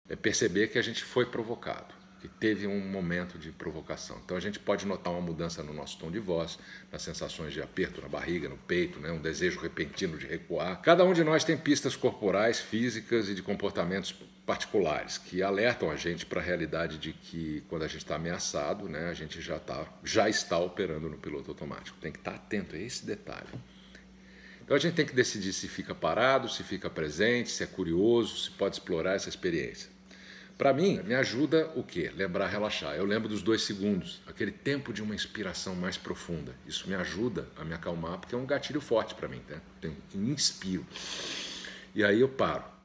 é perceber que a gente foi provocado, que teve um momento de provocação. Então a gente pode notar uma mudança no nosso tom de voz, nas sensações de aperto na barriga, no peito, né? Um desejo repentino de recuar. Cada um de nós tem pistas corporais, físicas e de comportamentos particulares que alertam a gente para a realidade de que quando a gente está ameaçado, né, a gente já está operando no piloto automático. Tem que estar atento a esse detalhe. Então a gente tem que decidir se fica parado, se fica presente, se é curioso, se pode explorar essa experiência. Para mim, me ajuda o quê? Lembrar, relaxar. Eu lembro dos 2 segundos, aquele tempo de uma inspiração mais profunda. Isso me ajuda a me acalmar, porque é um gatilho forte para mim, né? Eu inspiro. E aí eu paro.